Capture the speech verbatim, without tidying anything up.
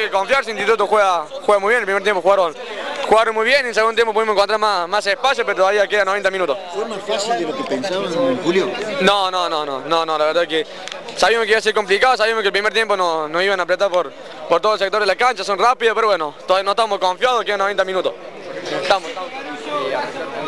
que confiarse, Instituto juega, juega muy bien, el primer tiempo jugaron, jugaron muy bien, y en el segundo tiempo pudimos encontrar más, más espacio, pero todavía quedan noventa minutos. ¿Fue más fácil de lo que pensaban en Julio? No, no, no, no, no, no, la verdad que sabíamos que iba a ser complicado, sabíamos que el primer tiempo nos no iban a apretar por, por todo el sector de la cancha, son rápidos, pero bueno, todavía no estamos confiados, quedan noventa minutos. Estamos, estamos.